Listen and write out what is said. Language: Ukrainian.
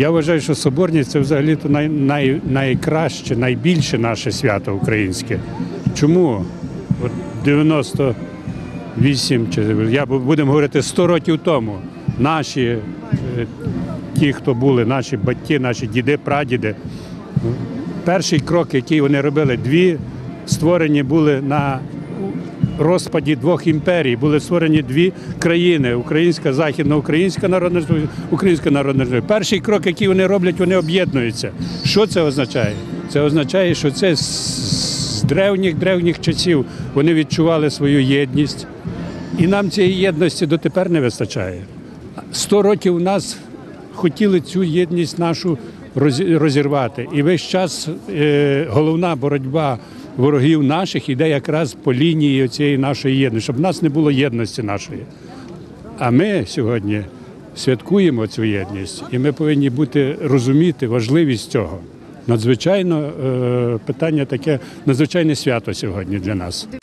Я вважаю, що Соборність – це взагалі-то найкраще, найбільше наше свято українське. Чому? От 98, будемо говорити, 100 років тому наші, ті, хто були, наші батьки, наші діди, прадіди, перший крок, який вони робили, створені були на розпаді двох імперій, були створені дві країни – Українська, Західноукраїнська Народна Республіка, Українська Народна Республіка. Перший крок, який вони роблять, вони об'єднуються. Що це означає? Це означає, що це з древніх часів вони відчували свою єдність. І нам цієї єдності дотепер не вистачає. 100 років нас хотіли цю єдність нашу розірвати. І весь час головна боротьба ворогів наших йде якраз по лінії цієї нашої єдності, щоб в нас не було єдності нашої. А ми сьогодні святкуємо цю єдність, і ми повинні розуміти важливість цього. Надзвичайно питання таке, надзвичайне свято сьогодні для нас.